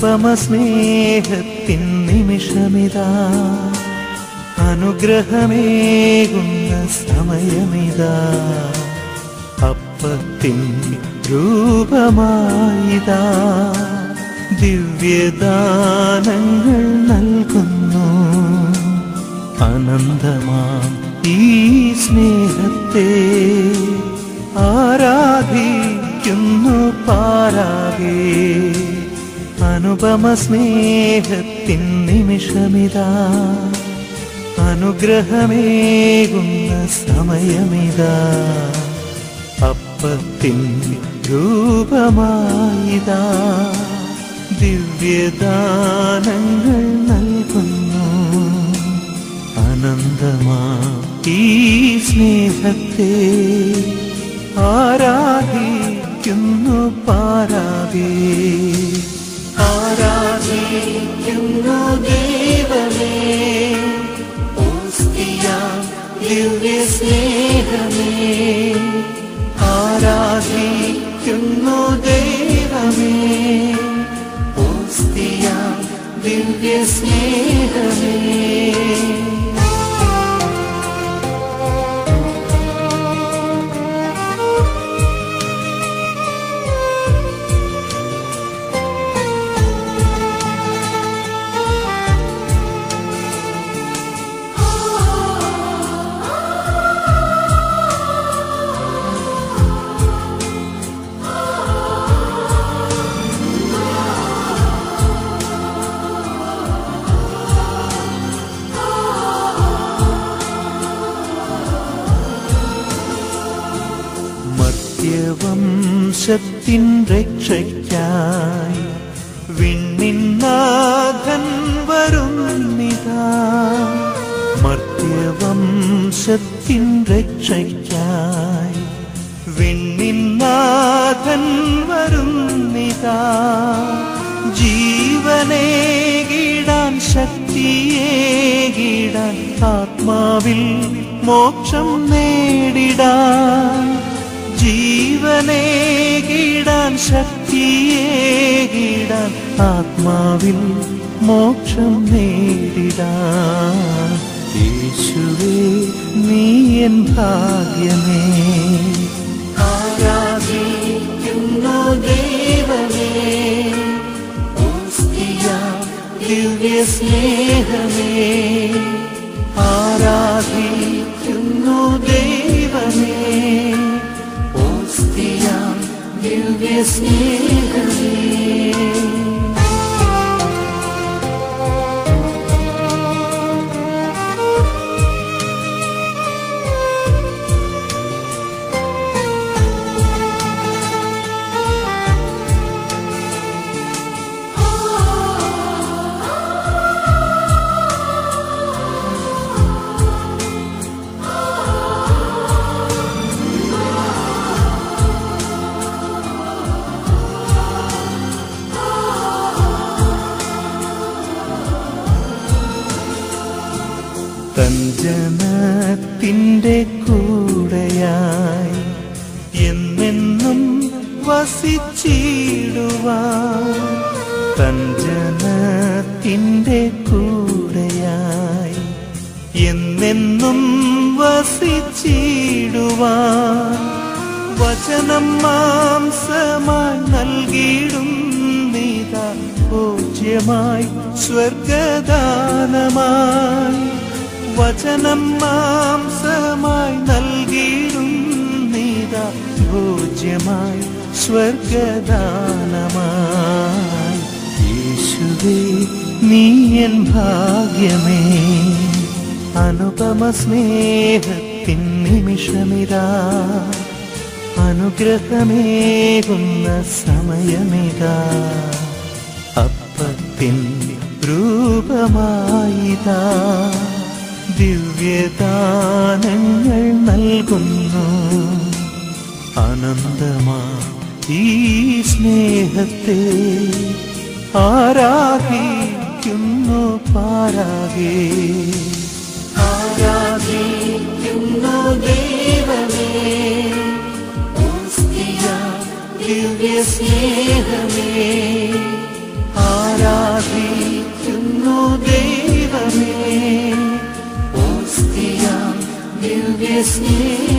അനുപമ സ്നേഹത്തിൻ നിമിഷമിതാ, അനുഗ്രഹമേകുന്ന സമയമിതാ. അപ്പത്തിൻ രൂപമായിതാ ദിവ്യദാനങ്ങൾ നൽകുന്നു. അനന്തമാം ഈ സ്നേഹത്തെ ആരാധിക്കുന്നു പാരാകെ. അനുപമ സ്നേഹത്തിൻ നിമിഷമിതാ, അനുഗ്രഹമേകുന്ന സമയമിതാ. അപ്പത്തിൻ രൂപമായിതാ ദിവ്യദാനങ്ങൾ നൽകുന്നു. അനന്തമാം ഈ സ്നേഹത്തെ ആരാധിക്കുന്നു പാരാകെ. ആരാധിക്കുന്നു ദൈവമേ, ദിവ്യ സ്നേഹമേ. ആരാധിക്കുന്നു ദൈവമേ, ദിവ്യ സ്നേഹമേ. വംശത്തിൻ രക്ഷയ്ക്കായി വിണ്ണിൻ നാഥൻ വരുന്നിതാ. മർത്യവംശത്തിൻ രക്ഷയ്ക്കായി വിണ്ണിൻ നാഥൻ വരുന്നിതാ. ജീവനേകിടാൻ ശക്തിയേകിടാൻ ആത്മാവിൽ മോക്ഷം നേടിടാൻ. ജീവനേകിടാൻ ശക്തിയേകിടാൻ ആത്മാവിൽ മോക്ഷം നേടിടാൻ. യേശുവേ നീ എൻ ഭാഗ്യമേ. ആരാധിക്കുന്നു ദൈവമേ, ദിവ്യ സ്നേഹമേ. ആരാധിക്കുന്നു ദൈവമേ, ദിവ്യ സ്നേഹമേ. തൻ ജനത്തിൻ്റെ കൂടെയായി എന്നെന്നും വസിച്ചിടുവാൻ. തൻ ജനത്തിൻ്റെ കൂടെയായി എന്നെന്നും വസിച്ചിടുവാൻ. വചനം മാംസമായി നൽകിയിടുന്നിതാ, പൂജ്യമായി സ്വർഗദാനമായി. വചനം മാംസമായി നൽകിയിടുന്നിതാ, പൂജ്യമായി സ്വർഗദാനമായി. യേശുവേ നീ എൻ ഭാഗ്യമേ. അനുപമ സ്നേഹത്തിൻ നിമിഷമിതാ, അനുഗ്രഹമേകുന്ന സമയമിതാ. അപ്പത്തിൻ രൂപമായിതാ ദിവ്യദാനങ്ങൾ നൽകുന്നു. അനന്തമാ ഈ സ്നേഹത്തെ ആരാധിക്കുന്നു പാരാകെ. ആരാധിക്കുന്നു ദൈവമേ, ദിവ്യ സ്നേഹമേ. ആരാധിക്കുന്നു ദൈവമേ ഓസ്തിയാം ദിവ്യ സ്നേഹമേ